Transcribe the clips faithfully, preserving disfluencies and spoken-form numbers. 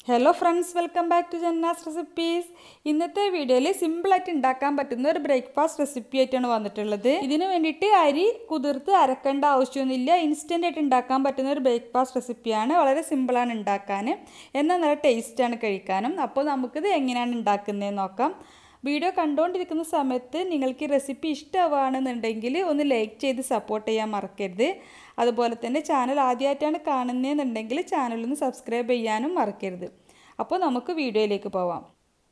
Hello friends, welcome back to Janna's Recipes. ഇന്നത്തെ വീഡിയോയിൽ simple ആയിട്ട് ഉണ്ടാക്കാൻ പറ്റുന്ന ഒരു ബ്രേക്ക്ഫാസ്റ്റ് റെസിപ്പി ആയിട്ടാണ് വന്നിട്ടുള്ളത്. ഇതിനു വേണ്ടിയിട്ട് അരി കുതിർത്ത് അരക്കേണ്ട ആവശ്യമൊന്നുമില്ല. ഇൻസ്റ്റന്റ് ആയിട്ട് ഉണ്ടാക്കാൻ പറ്റുന്ന ഒരു ബ്രേക്ക്ഫാസ്റ്റ് റെസിപ്പിയാണ്. വളരെ സിമ്പിൾ ആണ് ഉണ്ടാക്കാൻ. എന്നാൽ നല്ല ടേസ്റ്റ് ആണ് കഴിക്കാനും. അപ്പോൾ നമുക്കിത് എങ്ങനെയാണ് ഉണ്ടാക്കുന്നതെന്ന് നോക്കാം. വീഡിയോ കണ്ടുകൊണ്ടിരിക്കുന്ന സമയത്ത് നിങ്ങൾക്ക് ഈ റെസിപ്പി ഇഷ്ടമാണെന്നുണ്ടെങ്കിൽ ഒന്ന് ലൈക്ക് ചെയ്ത് സപ്പോർട്ട് ചെയ്യാൻ മറക്കരുത്. അതുപോലെ തന്നെ ചാനൽ ആദ്യമായിട്ടാണ് കാണുന്നതെന്നുണ്ടെങ്കിൽ ചാനലൊന്ന് സബ്സ്ക്രൈബ് ചെയ്യാനും മറക്കരുത്. അപ്പോൾ നമുക്ക് വീഡിയോയിലേക്ക് പോവാം.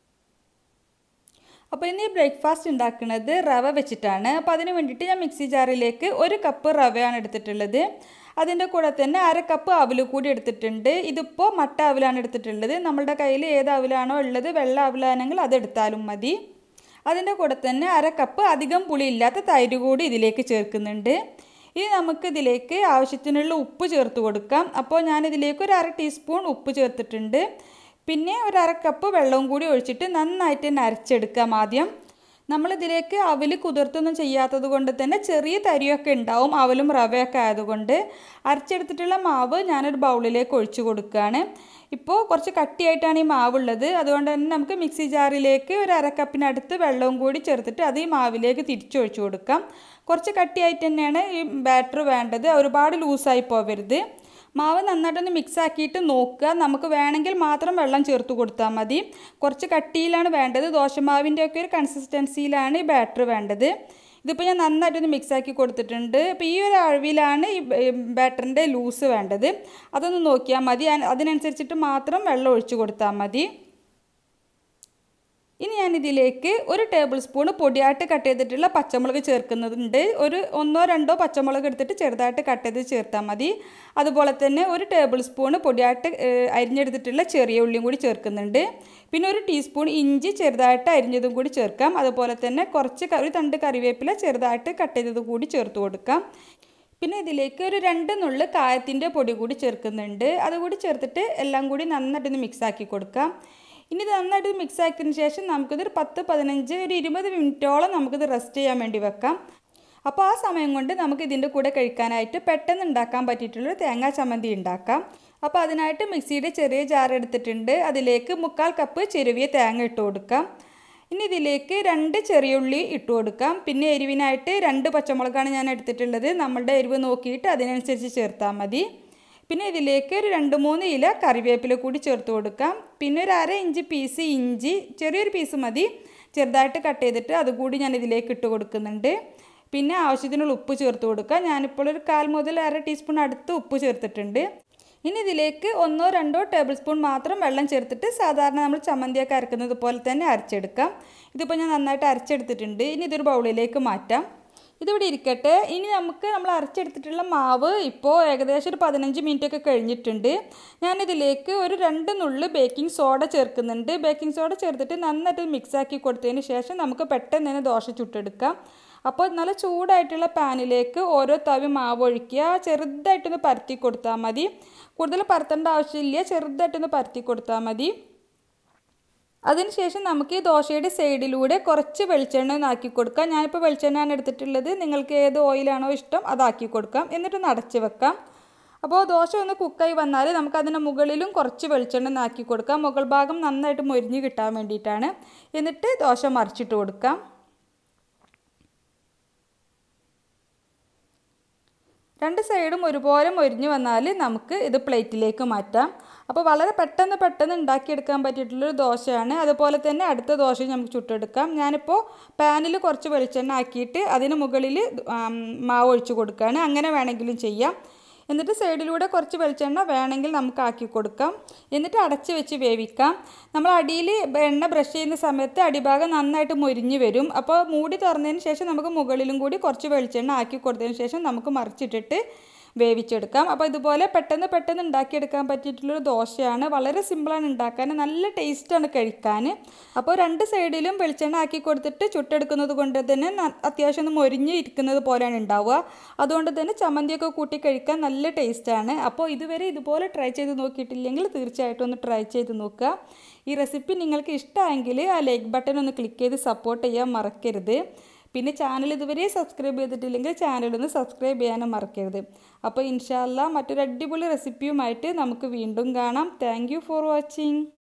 അപ്പോൾ ഇന്ന് ഈ ബ്രേക്ക്ഫാസ്റ്റ് ഉണ്ടാക്കുന്നത് റവ വെച്ചിട്ടാണ്. അപ്പോൾ അതിന് വേണ്ടിയിട്ട് ഞാൻ മിക്സി ജാറിലേക്ക് ഒരു കപ്പ് റവയാണ് എടുത്തിട്ടുള്ളത്. അതിൻ്റെ കൂടെ തന്നെ അര കപ്പ് അവിൽ കൂടി എടുത്തിട്ടുണ്ട്. ഇതിപ്പോൾ മട്ട അവിലാണ് എടുത്തിട്ടുള്ളത്. നമ്മളുടെ കയ്യിൽ ഏത് അവിലാണോ ഉള്ളത്, വെള്ള അവിലാണെങ്കിൽ അതെടുത്താലും മതി. അതിൻ്റെ കൂടെ തന്നെ അര കപ്പ് അധികം പുളിയില്ലാത്ത തൈര് കൂടി ഇതിലേക്ക് ചേർക്കുന്നുണ്ട്. ഇനി നമുക്ക് ഇതിലേക്ക് ആവശ്യത്തിനുള്ള ഉപ്പ് ചേർത്ത് കൊടുക്കാം. അപ്പോൾ ഞാനിതിലേക്ക് ഒരു അര ടീസ്പൂൺ ഉപ്പ് ചേർത്തിട്ടുണ്ട്. പിന്നെ ഒരു അര കപ്പ് വെള്ളവും കൂടി ഒഴിച്ചിട്ട് നന്നായിട്ട് തന്നെ അരച്ചെടുക്കാം. ആദ്യം നമ്മളിതിലേക്ക് അവൽ കുതിർത്തൊന്നും ചെയ്യാത്തത് കൊണ്ട് തന്നെ ചെറിയ തരിയൊക്കെ ഉണ്ടാവും, അവലും റവയൊക്കെ ആയതുകൊണ്ട്. അരച്ചെടുത്തിട്ടുള്ള മാവ് ഞാനൊരു ബൗളിലേക്ക് ഒഴിച്ചു കൊടുക്കുകയാണ്. ഇപ്പോൾ കുറച്ച് കട്ടിയായിട്ടാണ് ഈ മാവുള്ളത്. അതുകൊണ്ട് തന്നെ നമുക്ക് മിക്സി ജാറിലേക്ക് ഒരു അരക്കപ്പിനടുത്ത് വെള്ളവും കൂടി ചേർത്തിട്ട് അത് ഈ മാവിലേക്ക് തിരിച്ചൊഴിച്ചു കൊടുക്കാം. കുറച്ച് കട്ടിയായിട്ട് തന്നെയാണ് ഈ ബാറ്റർ വേണ്ടത്, ഒരുപാട് ലൂസായി പോവരുത്. മാവ് നന്നായിട്ടൊന്ന് മിക്സ് ആക്കിയിട്ട് നോക്കുക. നമുക്ക് വേണമെങ്കിൽ മാത്രം വെള്ളം ചേർത്ത് കൊടുത്താൽ മതി. കുറച്ച് കട്ടിയിലാണ് വേണ്ടത്. ദോശമാവിൻ്റെ ഒക്കെ ഒരു കൺസിസ്റ്റൻസിയിലാണ് ഈ ബാറ്റർ വേണ്ടത്. ഇതിപ്പോൾ ഞാൻ നന്നായിട്ടൊന്ന് മിക്സ് ആക്കി കൊടുത്തിട്ടുണ്ട്. ഇപ്പോൾ ഈ ഒരു അളവിലാണ് ഈ ബാറ്ററിൻ്റെ ലൂസ് വേണ്ടത്. അതൊന്ന് നോക്കിയാൽ മതി. അതിനനുസരിച്ചിട്ട് മാത്രം വെള്ളം ഒഴിച്ചു കൊടുത്താൽ മതി. ഇനി ഞാനിതിലേക്ക് ഒരു ടേബിൾ സ്പൂൺ പൊടിയായിട്ട് കട്ട് ചെയ്തിട്ടുള്ള പച്ചമുളക് ചേർക്കുന്നുണ്ട്. ഒരു ഒന്നോ രണ്ടോ പച്ചമുളക് എടുത്തിട്ട് ചെറുതായിട്ട് കട്ട് ചെയ്ത് ചേർത്താൽ മതി. അതുപോലെ തന്നെ ഒരു ടേബിൾ സ്പൂൺ പൊടിയായിട്ട് അരിഞ്ഞെടുത്തിട്ടുള്ള ചെറിയ ഉള്ളിയും കൂടി ചേർക്കുന്നുണ്ട്. പിന്നെ ഒരു ടീസ്പൂൺ ഇഞ്ചി ചെറുതായിട്ട് അരിഞ്ഞതും കൂടി ചേർക്കാം. അതുപോലെ തന്നെ കുറച്ച് ഒരു തണ്ട് കറിവേപ്പില ചെറുതായിട്ട് കട്ട് ചെയ്തത് കൂടി ചേർത്ത് കൊടുക്കാം. പിന്നെ ഇതിലേക്ക് ഒരു രണ്ട് നുള്ള് കായത്തിൻ്റെ പൊടി കൂടി ചേർക്കുന്നുണ്ട്. അതുകൂടി ചേർത്തിട്ട് എല്ലാം കൂടി നന്നായിട്ടൊന്ന് മിക്സ് ആക്കി കൊടുക്കാം. ഇനി ഇത് നന്നായിട്ട് മിക്സ് ആക്കിയതിന് ശേഷം നമുക്കിതൊരു പത്ത് പതിനഞ്ച് ഒരു ഇരുപത് മിനിറ്റോളം നമുക്കിത് റെസ്റ്റ് ചെയ്യാൻ വേണ്ടി വെക്കാം. അപ്പോൾ ആ സമയം കൊണ്ട് നമുക്ക് ഇതിൻ്റെ കൂടെ കഴിക്കാനായിട്ട് പെട്ടെന്ന് ഉണ്ടാക്കാൻ പറ്റിയിട്ടുള്ളൊരു തേങ്ങാ ചമ്മന്തി ഉണ്ടാക്കാം. അപ്പോൾ അതിനായിട്ട് മിക്സിയുടെ ചെറിയ ജാർ എടുത്തിട്ടുണ്ട്. അതിലേക്ക് മുക്കാൽ കപ്പ് ചെരുവിയ തേങ്ങ ഇട്ട് കൊടുക്കാം. ഇനി ഇതിലേക്ക് രണ്ട് ചെറിയുള്ളി ഇട്ട് കൊടുക്കാം. പിന്നെ എരിവിനായിട്ട് രണ്ട് പച്ചമുളകാണ് ഞാൻ എടുത്തിട്ടുള്ളത്. നമ്മളുടെ എരിവ് നോക്കിയിട്ട് അതിനനുസരിച്ച് ചേർത്താൽ മതി. പിന്നെ ഇതിലേക്ക് ഒരു രണ്ട് മൂന്ന് ഇല കറിവേപ്പില കൂടി ചേർത്ത് കൊടുക്കാം. പിന്നെ ഒരു അര ഇഞ്ച് പീസ് ഇഞ്ചി, ചെറിയൊരു പീസ് മതി, ചെറുതായിട്ട് കട്ട് ചെയ്തിട്ട് അതുകൂടി ഞാൻ ഇതിലേക്ക് ഇട്ട് കൊടുക്കുന്നുണ്ട്. പിന്നെ ആവശ്യത്തിനുള്ള ഉപ്പ് ചേർത്ത് കൊടുക്കാം. ഞാനിപ്പോൾ ഒരു കാൽ മുതൽ അര ടീസ്പൂൺ അടുത്ത് ഉപ്പ് ചേർത്തിട്ടുണ്ട്. ഇനി ഇതിലേക്ക് ഒന്നോ രണ്ടോ ടേബിൾ സ്പൂൺ മാത്രം വെള്ളം ചേർത്തിട്ട് സാധാരണ നമ്മൾ ചമ്മന്തിയൊക്കെ അരക്കുന്നത് പോലെ തന്നെ അരച്ചെടുക്കാം. ഇതിപ്പോൾ ഞാൻ നന്നായിട്ട് അരച്ചെടുത്തിട്ടുണ്ട്. ഇനി ഇതൊരു ബൗളിലേക്ക് മാറ്റാം. ഇതിവിടെ ഇരിക്കട്ടെ. ഇനി നമുക്ക് നമ്മൾ അരച്ചെടുത്തിട്ടുള്ള മാവ് ഇപ്പോൾ ഏകദേശം ഒരു പതിനഞ്ച് മിനിറ്റ് ഒക്കെ കഴിഞ്ഞിട്ടുണ്ട്. ഞാനിതിലേക്ക് ഒരു രണ്ട് നുള്ള് ബേക്കിംഗ് സോഡ ചേർക്കുന്നുണ്ട്. ബേക്കിംഗ് സോഡ ചേർത്തിട്ട് നന്നായിട്ട് മിക്സ് ആക്കി കൊടുത്തതിന് ശേഷം നമുക്ക് പെട്ടെന്ന് തന്നെ ദോശ ചുട്ടെടുക്കാം. അപ്പോൾ നല്ല ചൂടായിട്ടുള്ള പാനിലേക്ക് ഓരോ തവി മാവ് ഒഴിക്കുക. ചെറുതായിട്ടൊന്ന് പരത്തി കൊടുത്താൽ മതി. കൂടുതൽ പരത്തേണ്ട ആവശ്യമില്ല, ചെറുതായിട്ടൊന്ന് പരത്തി കൊടുത്താൽ മതി. അതിനുശേഷം നമുക്ക് ഈ ദോശയുടെ സൈഡിലൂടെ കുറച്ച് വെളിച്ചെണ്ണ ഒന്ന് ആക്കി കൊടുക്കാം. ഞാനിപ്പോൾ വെളിച്ചെണ്ണയാണ് എടുത്തിട്ടുള്ളത്. നിങ്ങൾക്ക് ഏത് ഓയിലാണോ ഇഷ്ടം അതാക്കി കൊടുക്കാം. എന്നിട്ടൊന്ന് അടച്ച് വെക്കാം. അപ്പോൾ ദോശ ഒന്ന് കുക്കായി വന്നാൽ നമുക്ക് അതിന് മുകളിലും കുറച്ച് വെളിച്ചെണ്ണ ഒന്ന് ആക്കി കൊടുക്കാം. മുകൾ ഭാഗം നന്നായിട്ട് മൊരിഞ്ഞ് കിട്ടാൻ വേണ്ടിയിട്ടാണ്. എന്നിട്ട് ദോശ മറിച്ചിട്ട് കൊടുക്കാം. രണ്ട് സൈഡും ഒരുപോലെ മൊരിഞ്ഞ് വന്നാൽ നമുക്ക് ഇത് പ്ലേറ്റിലേക്ക് മാറ്റാം. അപ്പോൾ വളരെ പെട്ടെന്ന് പെട്ടെന്ന് ഉണ്ടാക്കിയെടുക്കാൻ പറ്റിയിട്ടുള്ളൊരു ദോശയാണ്. അതുപോലെ തന്നെ അടുത്ത ദോശ നമുക്ക് ചുട്ടെടുക്കാം. ഞാനിപ്പോൾ പാനിൽ കുറച്ച് വെളിച്ചെണ്ണ ആക്കിയിട്ട് അതിന് മുകളിൽ മാവ് ഒഴിച്ച് കൊടുക്കുകയാണ്. അങ്ങനെ വേണമെങ്കിലും ചെയ്യാം. എന്നിട്ട് സൈഡിലൂടെ കുറച്ച് വെളിച്ചെണ്ണ വേണമെങ്കിൽ നമുക്ക് ആക്കി കൊടുക്കാം. എന്നിട്ട് അടച്ച് വെച്ച് വേവിക്കാം. നമ്മൾ അടിയിൽ എണ്ണ ബ്രഷ് ചെയ്യുന്ന സമയത്ത് അടിഭാഗം നന്നായിട്ട് മൊരിഞ്ഞ് വരും. അപ്പോൾ മൂടി തുറന്നതിന് ശേഷം നമുക്ക് മുകളിലും കൂടി കുറച്ച് വെളിച്ചെണ്ണ ആക്കി കൊടുത്തതിന് ശേഷം നമുക്ക് മറിച്ചിട്ടിട്ട് വേവിച്ചെടുക്കാം. അപ്പോൾ ഇതുപോലെ പെട്ടെന്ന് പെട്ടെന്ന് ഉണ്ടാക്കിയെടുക്കാൻ പറ്റിയിട്ടുള്ളൊരു ദോശയാണ്. വളരെ സിമ്പിളാണ് ഉണ്ടാക്കാൻ, നല്ല ടേസ്റ്റാണ് കഴിക്കാൻ. അപ്പോൾ രണ്ട് സൈഡിലും വെളിച്ചെണ്ണ ആക്കി കൊടുത്തിട്ട് ചുട്ടെടുക്കുന്നത് കൊണ്ട് തന്നെ അത്യാവശ്യം ഒന്ന് മൊരിഞ്ഞ് ഇരിക്കുന്നത് പോലെയാണ് ഉണ്ടാവുക. അതുകൊണ്ട് തന്നെ ചമ്മന്തിയൊക്കെ കൂട്ടി കഴിക്കാൻ നല്ല ടേസ്റ്റാണ്. അപ്പോൾ ഇതുവരെ ഇതുപോലെ ട്രൈ ചെയ്ത് നോക്കിയിട്ടില്ലെങ്കിൽ തീർച്ചയായിട്ടും ഒന്ന് ട്രൈ ചെയ്ത് നോക്കുക. ഈ റെസിപ്പി നിങ്ങൾക്ക് ഇഷ്ടമായെങ്കിൽ ആ ലൈക്ക് ബട്ടൺ ഒന്ന് ക്ലിക്ക് ചെയ്ത് സപ്പോർട്ട് ചെയ്യാൻ മറക്കരുത്. പിന്നെ ചാനൽ ഇതുവരെ സബ്സ്ക്രൈബ് ചെയ്തിട്ടില്ലെങ്കിൽ ചാനലൊന്ന് സബ്സ്ക്രൈബ് ചെയ്യാനും മറക്കരുത്. അപ്പോൾ ഇൻഷാ അല്ലാ മറ്റൊരു അടിപൊളി റെസിപ്പിയുമായിട്ട് നമുക്ക് വീണ്ടും കാണാം. Thank you for watching.